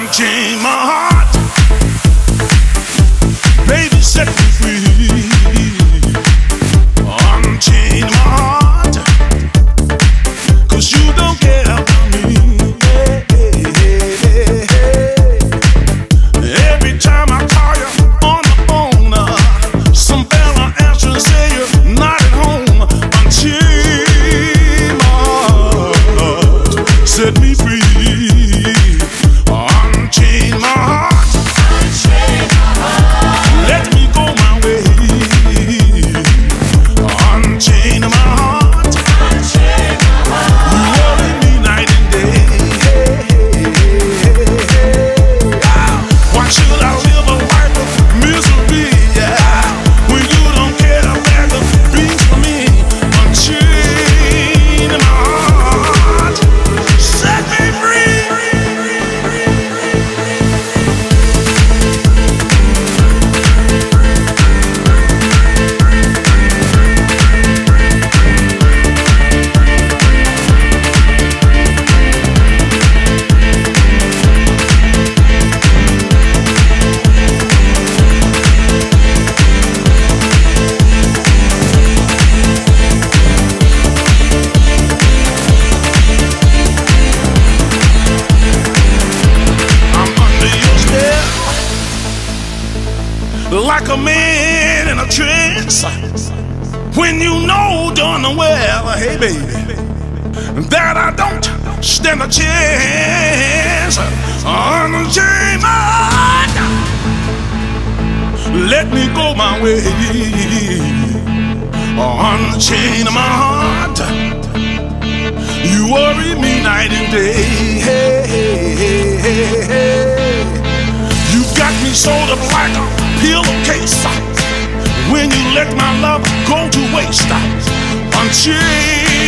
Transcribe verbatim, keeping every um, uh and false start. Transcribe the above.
Unchain my heart, baby, set me free. Unchain my heart, 'cause you don't care about me. Every time I call you on the phone, uh, some fella answer and say you're not at home. Unchain my heart, set me free. Unchain my heart, let me go my way. Unchain my heart, you worry me night and day. Why should I live a life of misery, yeah, when you don't care a bag of beans for me? Unchain my heart, set me free. Like a man in a trance, when you know darn well, hey baby, that I don't stand a chance. Unchain my heart, let me go my way. Unchain my heart, you worry me night and day. Hey, hey, hey, hey. You got me sold up like a pillowcase when you let my love go to waste. Unchain